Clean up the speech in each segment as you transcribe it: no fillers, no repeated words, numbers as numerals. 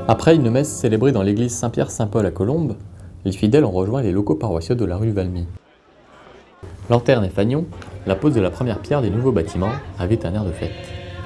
Après une messe célébrée dans l'église Saint-Pierre-Saint-Paul à Colombes, les fidèles ont rejoint les locaux paroissiaux de la rue Valmy. Lanterne et Fagnon, la pose de la première pierre des nouveaux bâtiments avait un air de fête.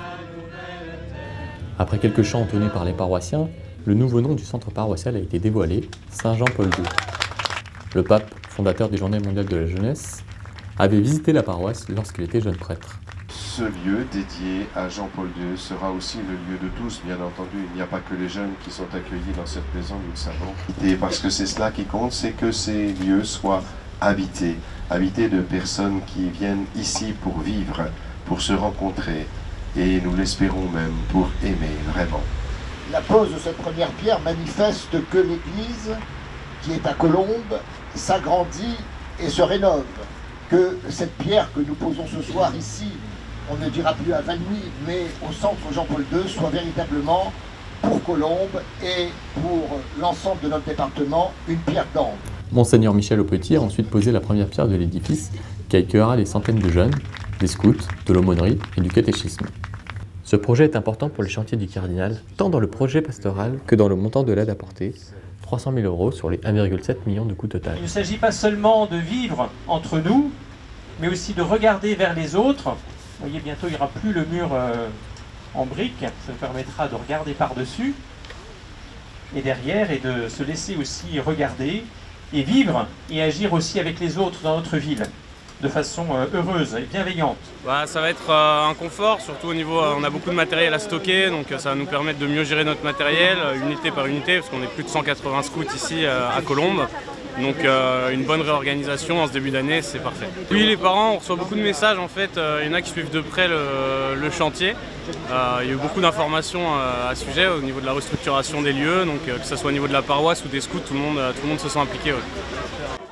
Après quelques chants entonnés par les paroissiens, le nouveau nom du centre paroissial a été dévoilé, Saint-Jean-Paul II. Le pape, fondateur des Journées mondiales de la jeunesse, avait visité la paroisse lorsqu'il était jeune prêtre. Ce lieu dédié à Jean-Paul II sera aussi le lieu de tous, bien entendu. Il n'y a pas que les jeunes qui sont accueillis dans cette maison, nous le savons. Et parce que c'est cela qui compte, c'est que ces lieux soient habités de personnes qui viennent ici pour vivre, pour se rencontrer, et nous l'espérons même, pour aimer vraiment. La pose de cette première pierre manifeste que l'Église, qui est à Colombes, s'agrandit et se rénove. Que cette pierre que nous posons ce soir ici, on ne dira plus à Valmy, mais au centre Jean-Paul II, soit véritablement pour Colombes et pour l'ensemble de notre département une pierre d'angle. Monseigneur Michel Aupetit a ensuite posé la première pierre de l'édifice qui accueillera des centaines de jeunes, des scouts, de l'aumônerie et du catéchisme. Ce projet est important pour les chantiers du cardinal, tant dans le projet pastoral que dans le montant de l'aide apportée, 300 000 € sur les 1,7 million de coût total. Il ne s'agit pas seulement de vivre entre nous, mais aussi de regarder vers les autres. Vous voyez, bientôt il n'y aura plus le mur en briques, ça nous permettra de regarder par-dessus et derrière et de se laisser aussi regarder et vivre et agir aussi avec les autres dans notre ville de façon heureuse et bienveillante. Ça va être un confort, surtout au niveau, on a beaucoup de matériel à stocker, donc ça va nous permettre de mieux gérer notre matériel, unité par unité, parce qu'on est plus de 180 scouts ici à Colombes. Donc une bonne réorganisation en ce début d'année, c'est parfait. Oui, les parents, on reçoit beaucoup de messages en fait, il y en a qui suivent de près le chantier. Il y a eu beaucoup d'informations à ce sujet au niveau de la restructuration des lieux, donc que ce soit au niveau de la paroisse ou des scouts, tout le monde se sent impliqué. Ouais.